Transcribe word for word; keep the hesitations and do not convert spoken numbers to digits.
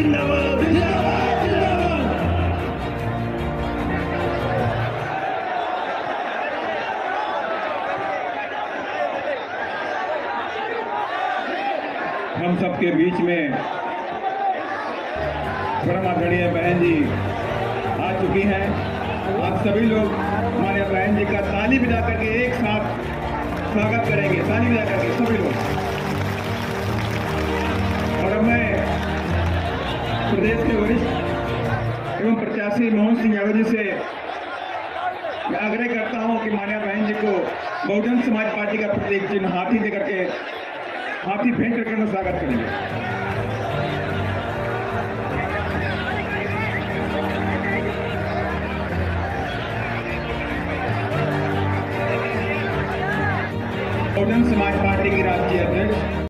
जिंदाबाद जिंदाबाद जिंदाबाद। हम सबके बीच में परम आदरणीय बहन जी आ चुकी हैं। आप सभी लोग हमारे बहन जी का ताली बजा करके एक साथ स्वागत करेंगे, ताली बजा करके सभी लोग। और अब मैं प्रदेश के वरिष्ठ एवं प्रत्याशी मोहन सिंह यादव जी से मैं आग्रह करता हूं कि माननीय बहन जी को बहुजन समाज पार्टी का प्रतीक चिन्ह हाथी देकर के हाथी भेंट करके स्वागत करेंगे। बहुजन समाज पार्टी की राष्ट्रीय अध्यक्ष